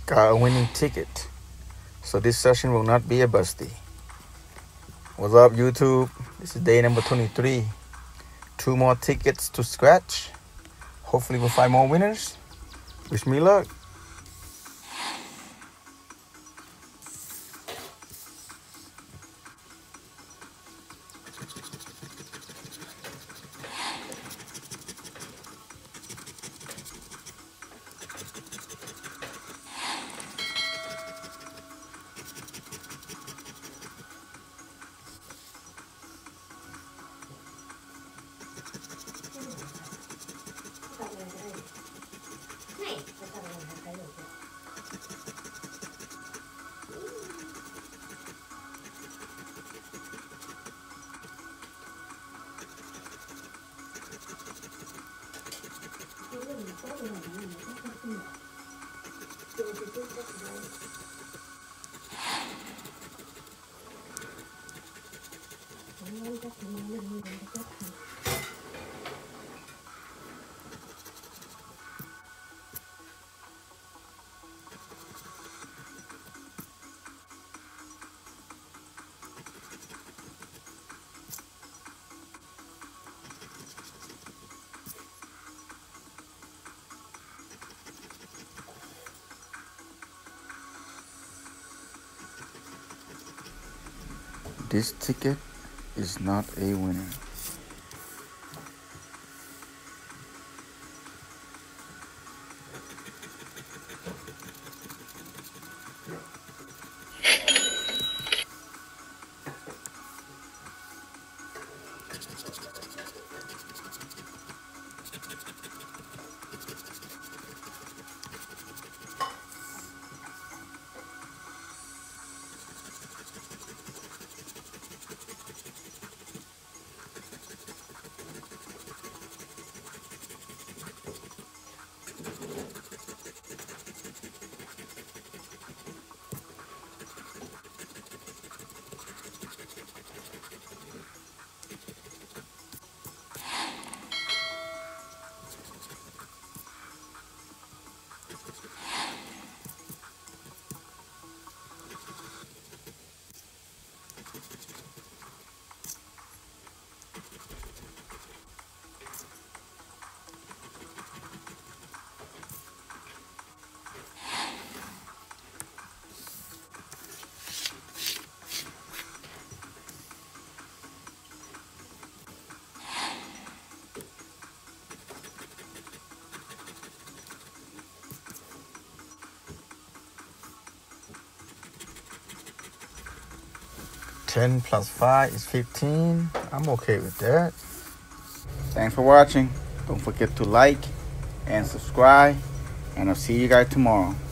got a winning ticket. So this session will not be a busty. What's up, YouTube? This is day number 23. 2 more tickets to scratch. Hopefully we'll find more winners. Wish me luck. This ticket is not a winner. $10 plus 5 is 15. I'm okay with that. Thanks for watching. Don't forget to like and subscribe, and I'll see you guys tomorrow.